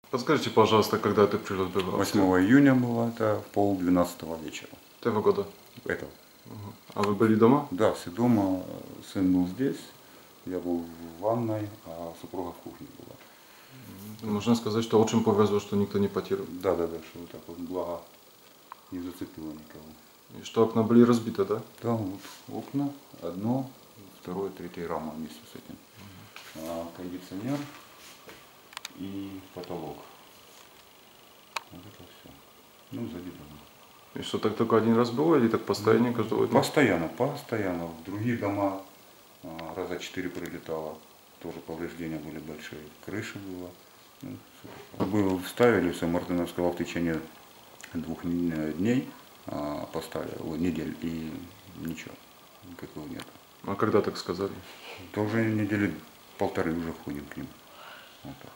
Подскажите, пожалуйста, когда ты прилет был в 8 Австрию? июня было, это в 10:30 вечера. Этого года. Этого. А вы были дома? Да, все дома, сын был здесь, я был в ванной, а супруга в кухне была. Можно сказать, что очень повезло, что никто не потерял. Да, что вот так вот, благо не зацепило никого. И что окна были разбиты, да? Да, вот окна, одно, второе, третье рама вместе с этим. Кондиционер и потолок. Вот это все. Ну, сзади дома. И что, так только один раз было или так постоянно каждого дня? Постоянно. В другие дома раза 4 прилетало. Тоже повреждения были большие. Крыши было. Ну, было вставили, все, Мартынов сказал, в течение 2 дней поставили, недель, и ничего, никакого нет. А когда так сказали? То уже недели 1,5 уже ходим к ним. Вот так.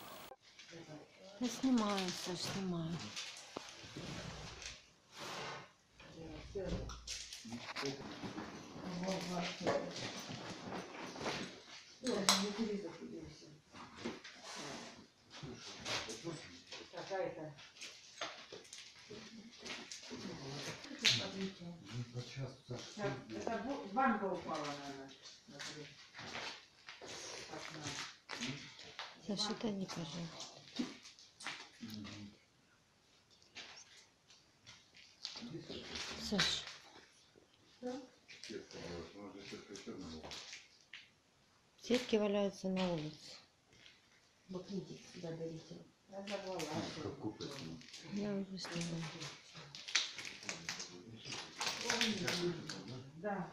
Я снимаю, Саш, снимаю. Какая-то. Это банка упала, наверное. Саша, это не пожалуйста. Саш. Сетки валяются на улице. Вот видите, сюда берите. Разорвала. Я уже снимаю. Да.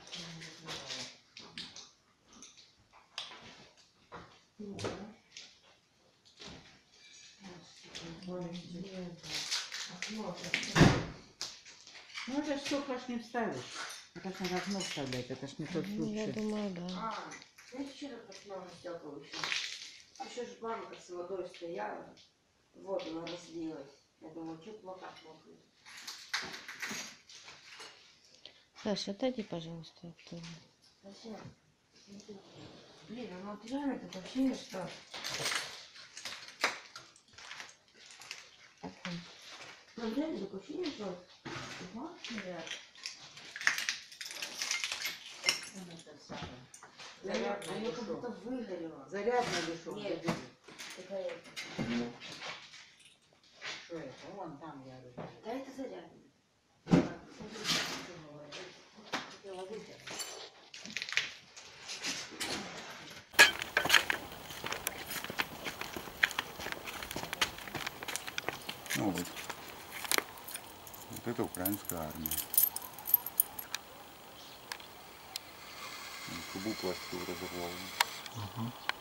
Ну это ж столько ж не вставишь. Это ж надо окно вставлять, это ж не тот Ну, я случай. думаю, да. Я вчера посмотрела стекла еще ж банка с водой стояла, воду она разлилась. Я думаю, что плохо мокнет. Саша, отойди, пожалуйста, оттуда. Зачем? Блин, ну вот реально такое ощущение, что... Ну реально такое ощущение, что... Зарядно, она как будто выгорела. Зарядно дешево. Нет, такая... Что это? Вон там я говорю. Да это зарядно. Ну вот. Вот это украинская армия. Трубу пластиковую разорвала.